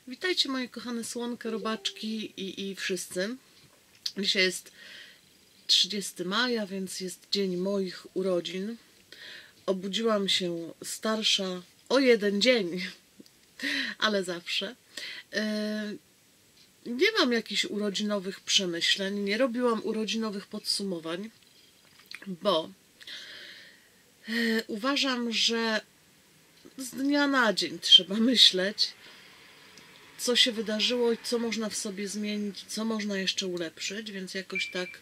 Witajcie moje kochane słonka, robaczki i wszyscy. Dzisiaj jest 30 maja, więc jest dzień moich urodzin. Obudziłam się starsza o jeden dzień, ale zawsze. Nie mam jakichś urodzinowych przemyśleń, nie robiłam urodzinowych podsumowań, bo uważam, że z dnia na dzień trzeba myśleć, co się wydarzyło i co można w sobie zmienić, co można jeszcze ulepszyć, więc jakoś tak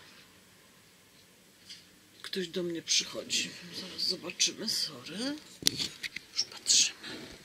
ktoś do mnie przychodzi. Zaraz zobaczymy, sorry. Już patrzymy.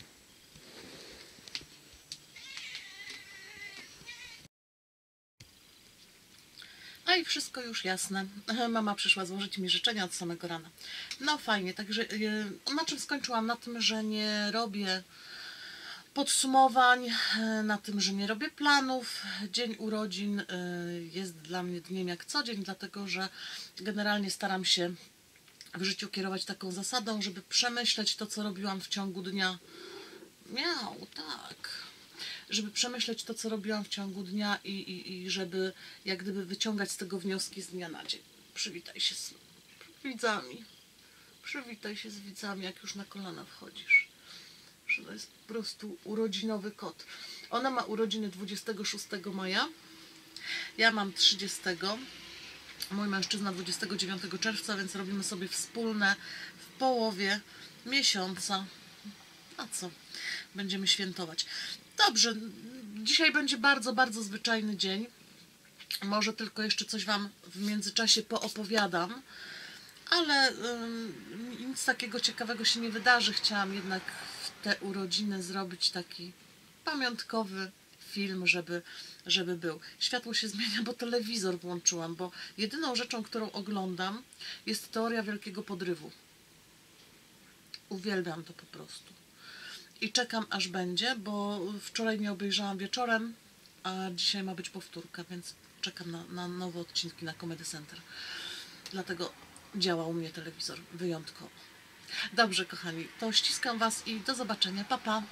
A i wszystko już jasne. Mama przyszła złożyć mi życzenia od samego rana. No fajnie, także na czym skończyłam? Na tym, że nie robię podsumowań, na tym, że nie robię planów. Dzień urodzin jest dla mnie dniem jak co dzień, dlatego że generalnie staram się w życiu kierować taką zasadą, żeby przemyśleć to, co robiłam w ciągu dnia. Miał, tak. Żeby przemyśleć to, co robiłam w ciągu dnia i żeby jak gdyby wyciągać z tego wnioski z dnia na dzień. Przywitaj się z widzami. Przywitaj się z widzami, jak już na kolana wchodzisz. Że to jest po prostu urodzinowy kot. Ona ma urodziny 26 maja, ja mam 30, mój mężczyzna 29 czerwca, więc robimy sobie wspólne w połowie miesiąca. A co? Będziemy świętować. Dobrze, dzisiaj będzie bardzo, bardzo zwyczajny dzień. Może tylko jeszcze coś Wam w międzyczasie poopowiadam, ale nic takiego ciekawego się nie wydarzy. Chciałam jednak w te urodziny zrobić taki pamiątkowy film, żeby był. Światło się zmienia, bo telewizor włączyłam, bo jedyną rzeczą, którą oglądam, jest Teoria Wielkiego Podrywu. Uwielbiam to po prostu. I czekam, aż będzie, bo wczoraj nie obejrzałam wieczorem, a dzisiaj ma być powtórka, więc czekam na nowe odcinki na Comedy Center. Dlatego działa u mnie telewizor wyjątkowo. Dobrze, kochani, to ściskam Was i do zobaczenia. Pa, pa.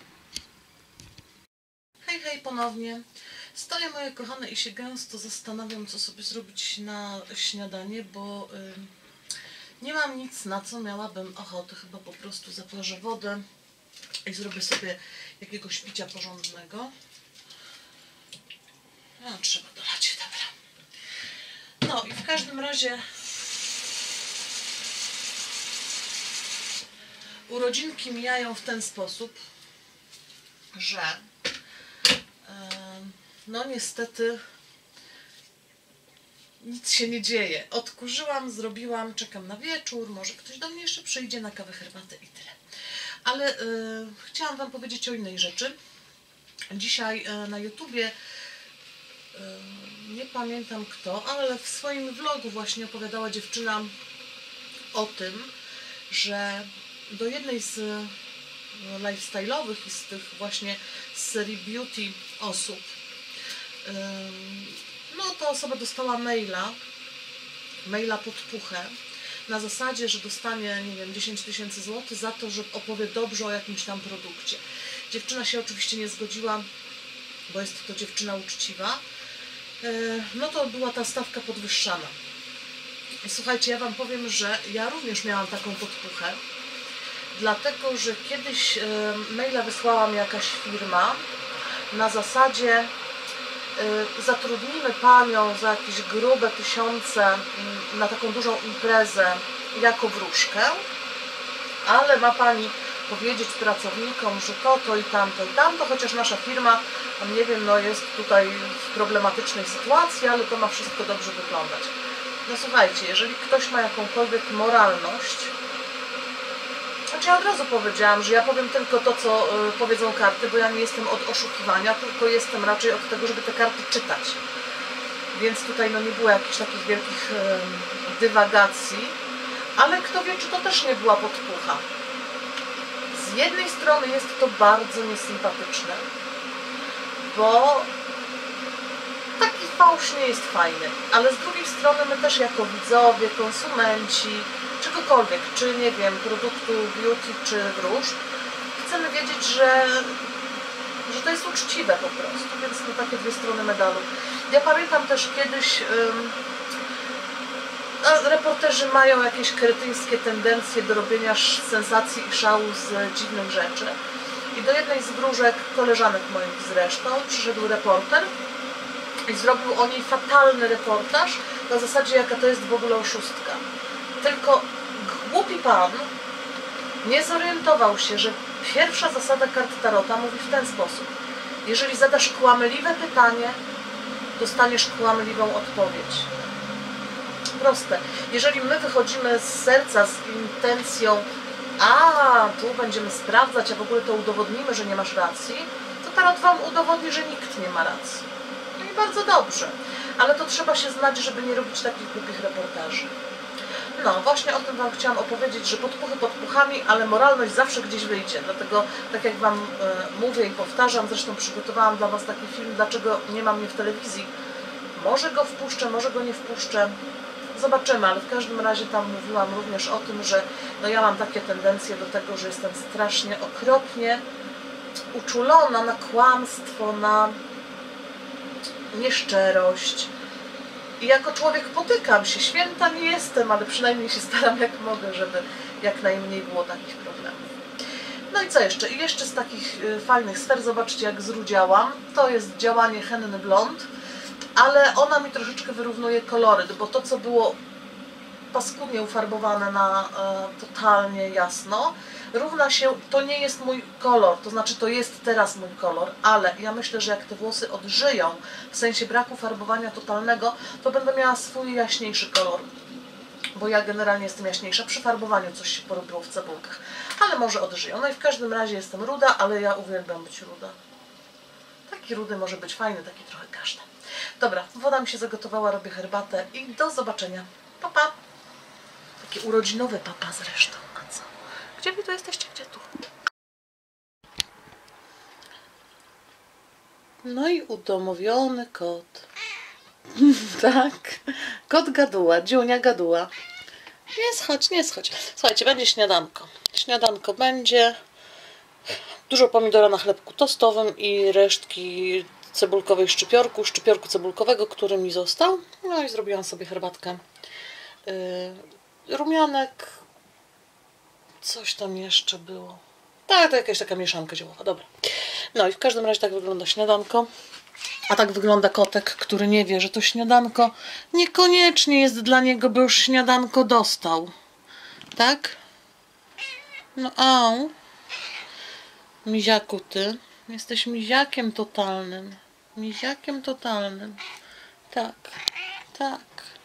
Hej, hej, ponownie. Stoję, moje kochane, i się gęsto zastanawiam, co sobie zrobić na śniadanie, bo nie mam nic, na co miałabym ochotę. Chyba po prostu zaparzę wodę i zrobię sobie jakiegoś picia porządnego. No, trzeba dolać, dobra. No i w każdym razie urodzinki mijają w ten sposób, że no niestety nic się nie dzieje. Odkurzyłam, zrobiłam, czekam na wieczór, może ktoś do mnie jeszcze przyjdzie na kawę, herbatę i tyle. Ale chciałam Wam powiedzieć o innej rzeczy. Dzisiaj na YouTubie, nie pamiętam kto, ale w swoim vlogu właśnie opowiadała dziewczyna o tym, że do jednej z lifestyle'owych i z tych właśnie z serii beauty osób, no ta osoba dostała maila podpuchę na zasadzie, że dostanie, nie wiem, 10 000 złotych za to, że opowie dobrze o jakimś tam produkcie. Dziewczyna się oczywiście nie zgodziła, bo jest to dziewczyna uczciwa. No to była ta stawka podwyższana. I słuchajcie, ja Wam powiem, że ja również miałam taką podpuchę, dlatego że kiedyś maila wysłała mi jakaś firma na zasadzie zatrudnimy Panią za jakieś grube tysiące na taką dużą imprezę jako wróżkę, ale ma Pani powiedzieć pracownikom, że to i tamto, chociaż nasza firma, nie wiem, no jest tutaj w problematycznej sytuacji, ale to ma wszystko dobrze wyglądać. No słuchajcie, jeżeli ktoś ma jakąkolwiek moralność, znaczy ja od razu powiedziałam, że ja powiem tylko to, co powiedzą karty, bo ja nie jestem od oszukiwania, tylko jestem raczej od tego, żeby te karty czytać. Więc tutaj no nie było jakichś takich wielkich dywagacji, ale kto wie, czy to też nie była podpucha. Z jednej strony jest to bardzo niesympatyczne, bo taki fałsz nie jest fajny, ale z drugiej strony my też jako widzowie, konsumenci, czegokolwiek, czy nie wiem, produktu beauty, czy wróżb, chcemy wiedzieć, że że to jest uczciwe po prostu, więc to takie dwie strony medalu. Ja pamiętam też kiedyś, reporterzy mają jakieś kretyńskie tendencje do robienia sensacji i szału z dziwnych rzeczy. I do jednej z wróżek, koleżanek moich zresztą, przyszedł reporter i zrobił o niej fatalny reportaż na zasadzie, jaka to jest w ogóle oszustka. Tylko głupi pan nie zorientował się, że pierwsza zasada kart Tarota mówi w ten sposób. Jeżeli zadasz kłamliwe pytanie, dostaniesz kłamliwą odpowiedź. Proste. Jeżeli my wychodzimy z serca z intencją, tu będziemy sprawdzać, a w ogóle to udowodnimy, że nie masz racji, to Tarot wam udowodni, że nikt nie ma racji. No i bardzo dobrze. Ale to trzeba się znać, żeby nie robić takich głupich reportaży. No, właśnie o tym wam chciałam opowiedzieć, że podpuchy podpuchami, ale moralność zawsze gdzieś wyjdzie. Dlatego, tak jak wam mówię i powtarzam, zresztą przygotowałam dla was taki film, dlaczego nie ma mnie w telewizji. Może go wpuszczę, może go nie wpuszczę. Zobaczymy, ale w każdym razie tam mówiłam również o tym, że no ja mam takie tendencje do tego, że jestem strasznie okropnie uczulona na kłamstwo, na nieszczerość. I jako człowiek potykam się, święta nie jestem, ale przynajmniej się staram jak mogę, żeby jak najmniej było takich problemów. No i co jeszcze? I jeszcze z takich fajnych sfer, zobaczcie jak zrudziałam. To jest działanie Henny Blond, ale ona mi troszeczkę wyrównuje kolory, bo to co było paskudnie ufarbowane na totalnie jasno, równa się, to nie jest mój kolor, to znaczy to jest teraz mój kolor, ale ja myślę, że jak te włosy odżyją, w sensie braku farbowania totalnego, to będę miała swój jaśniejszy kolor, bo ja generalnie jestem jaśniejsza, przy farbowaniu coś się porobiło w cebulkach, ale może odżyją. No i w każdym razie jestem ruda, ale ja uwielbiam być ruda. Taki rudy może być fajny, taki trochę każdy. Dobra, woda mi się zagotowała, robię herbatę i do zobaczenia. Pa, pa. Takie urodzinowe papa zresztą. A co? Gdzie wy tu jesteście? Gdzie tu? No i udomowiony kot. Tak. Kot gaduła, dziunia gaduła. Nie schodź, nie schodź. Słuchajcie, będzie śniadanko. Śniadanko będzie. Dużo pomidora na chlebku tostowym i resztki cebulkowej szczypiorku cebulkowego, który mi został. No i zrobiłam sobie herbatkę. Rumianek. Coś tam jeszcze było. Tak, to jakaś taka mieszanka ziołowa. Dobra. No i w każdym razie tak wygląda śniadanko. A tak wygląda kotek, który nie wie, że to śniadanko niekoniecznie jest dla niego, bo już śniadanko dostał. Tak? No au. Miziaku ty. Jesteś miziakiem totalnym. Miziakiem totalnym. Tak. Tak.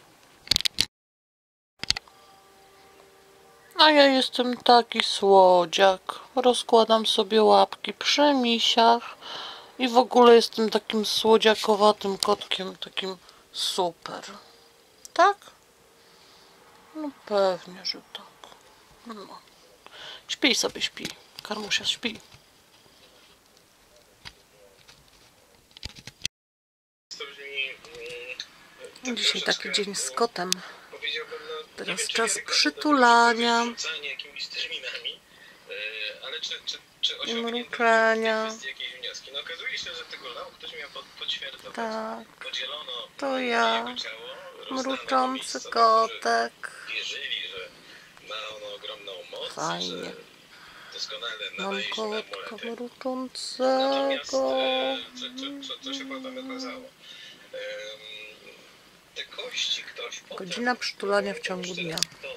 A ja jestem taki słodziak. Rozkładam sobie łapki przy misiach. I w ogóle jestem takim słodziakowatym kotkiem. Takim super. Tak? No pewnie, że tak. No. Śpij sobie, śpi. Karmusia, śpi. Dzisiaj taki dzień z kotem. Teraz czas przytulania i mruczenia. Tak, to ja, mruczący kotek. Fajnie. Mam kotka mruczącego. Godzina przytulania w ciągu dnia.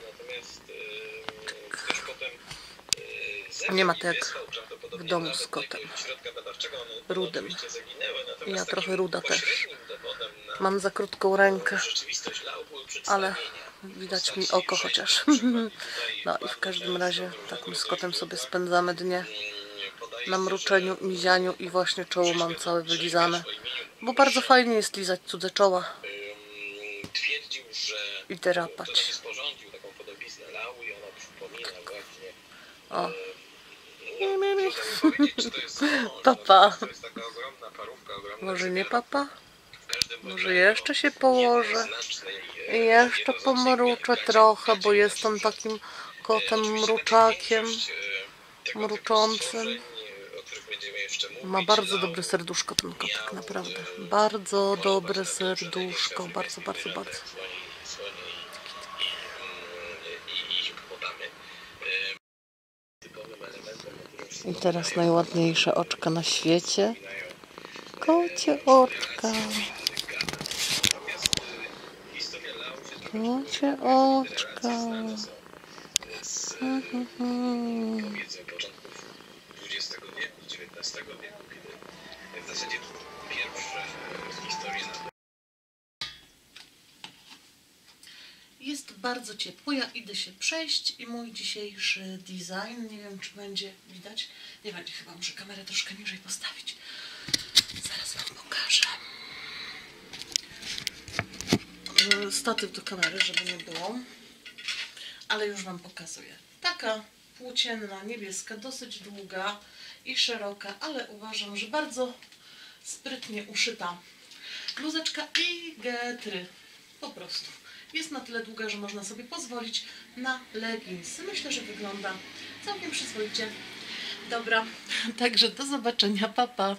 Nie ma tak jak w domu z kotem. Rudym. Ja trochę ruda też. Mam za krótką rękę, ale widać mi oko chociaż. No i w każdym razie tak my z kotem sobie spędzamy dnie. Na mruczeniu, mizianiu i właśnie czoło mam całe wylizane. Bo bardzo fajnie jest lizać cudze czoła. I drapać. O. Papa. Może nie papa? Może jeszcze się położę. I jeszcze pomruczę trochę, bo jestem takim kotem mruczakiem. Mruczącym. Ma bardzo dobre serduszko ten kotek, naprawdę. Bardzo dobre serduszko, bardzo. I teraz najładniejsze oczka na świecie. Kocie oczka. Kocie oczka. Pomiędzy początków XX wieku, XIX wieku, kiedy w zasadzie pierwsze historie na... Jest bardzo ciepło, ja idę się przejść i mój dzisiejszy design, nie wiem czy będzie widać, nie będzie chyba, muszę kamerę troszkę niżej postawić. Zaraz wam pokażę. Statyw do kamery, żeby nie było, ale już wam pokazuję. Taka płócienna, niebieska, dosyć długa i szeroka, ale uważam, że bardzo sprytnie uszyta bluzeczka i getry. Po prostu. Jest na tyle długa, że można sobie pozwolić na leginsy. Myślę, że wygląda całkiem przyzwoicie. Dobra, także do zobaczenia, pa, pa.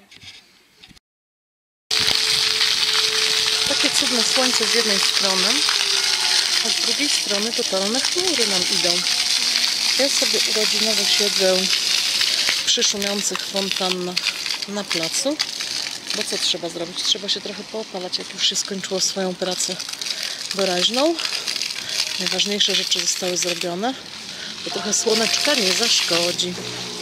Takie cudne słońce z jednej strony, a z drugiej strony totalne chmury nam idą. Ja sobie urodzinowo siedzę przy szumiących fontannach na placu, bo co trzeba zrobić? Trzeba się trochę poopalać, jak już się skończyło swoją pracę doraźną. Najważniejsze rzeczy zostały zrobione, bo trochę słoneczka nie zaszkodzi.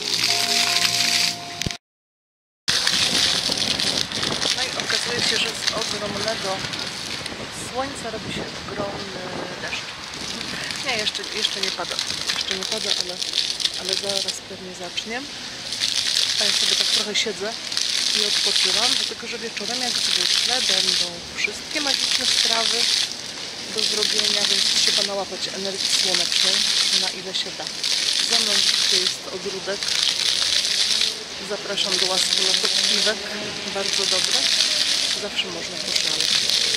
No i okazuje się, że z ogromnego słońca robi się ogromny deszcz. Nie, jeszcze nie pada. Jeszcze nie pada, ale zaraz pewnie zacznie. A ja sobie tak trochę siedzę i odpoczywam, dlatego że wieczorem jak zwykle będą wszystkie magiczne sprawy do zrobienia, więc trzeba nałapać energii słonecznej na ile się da. Za mną dzisiaj jest ogródek. Zapraszam do łaski latowniczek. Bardzo dobre. Zawsze można poszaleć.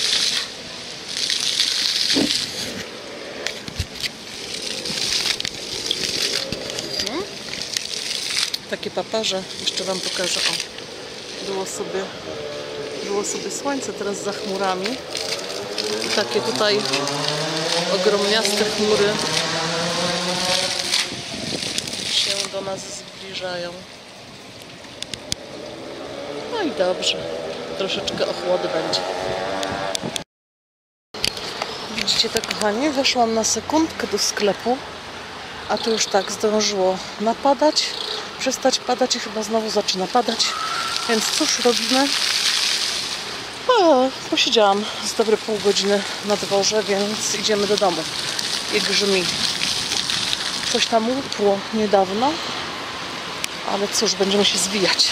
Takie paparze, jeszcze wam pokażę. O, było sobie słońce, teraz za chmurami. I takie tutaj ogromniaste chmury się do nas zbliżają. No i dobrze, troszeczkę ochłody będzie. Widzicie to, kochani? Weszłam na sekundkę do sklepu, a tu już tak zdążyło napadać, przestać padać i chyba znowu zaczyna padać. Więc cóż robimy? Posiedziałam z dobre pół godziny na dworze, więc idziemy do domu. I grzmi. Coś tam łupło niedawno, ale cóż, będziemy się zwijać.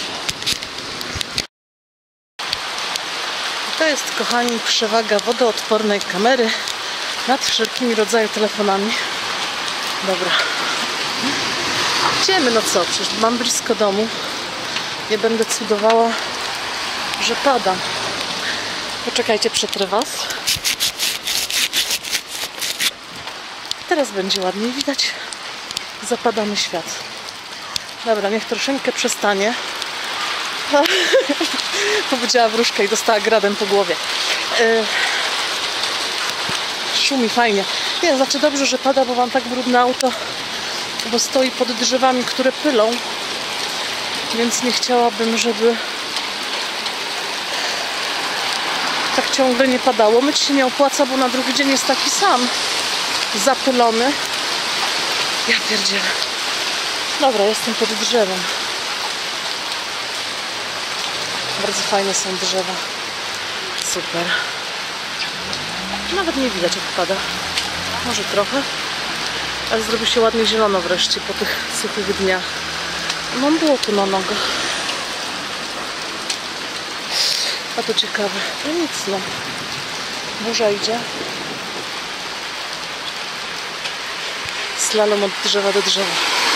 I to jest, kochani, przewaga wodoodpornej kamery nad wszelkimi rodzajami telefonami. Dobra. Idziemy, no co, przecież mam blisko domu. Nie będę cudowała, że pada. Poczekajcie, przetrę was. Teraz będzie ładniej widać. Zapadamy świat. Dobra, niech troszeczkę przestanie. Powiedziała wróżka i dostała gradem po głowie. Szumi fajnie. Nie, znaczy dobrze, że pada, bo mam tak brudne auto, bo stoi pod drzewami, które pylą. Więc nie chciałabym, żeby tak ciągle nie padało. Myć się nie opłaca, bo na drugi dzień jest taki sam zapylony. Ja pierdzielę. Dobra, jestem pod drzewem. Bardzo fajne są drzewa. Super. Nawet nie widać, jak pada. Może trochę, ale zrobi się ładnie zielono wreszcie po tych suchych dniach. Mam błoto na nogach. A to ciekawe. No nic, no. Burza idzie. Slalom od drzewa do drzewa.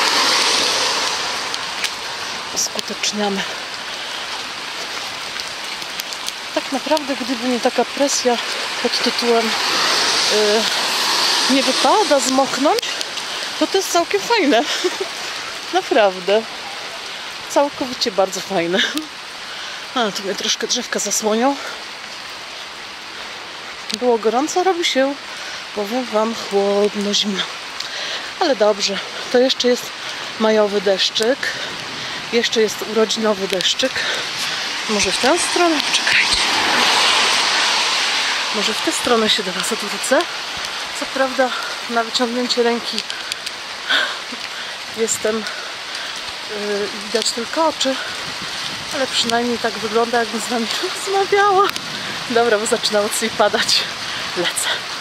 Uskuteczniamy. Tak naprawdę, gdyby nie taka presja pod tytułem nie wypada zmoknąć, to jest całkiem fajne. Naprawdę. całkowicie bardzo fajne. A, tu mnie troszkę drzewka zasłonią. Było gorąco, robi się, powiem wam, chłodno, zimno. Ale dobrze, to jeszcze jest majowy deszczyk. Jeszcze jest urodzinowy deszczyk. Może w tę stronę? Czekajcie. Może w tę stronę się do was odwrócę. Co prawda na wyciągnięcie ręki jestem widać tylko oczy, ale przynajmniej tak wygląda, jakbym z wami rozmawiała. Dobra, bo zaczynało coś padać. Lecę.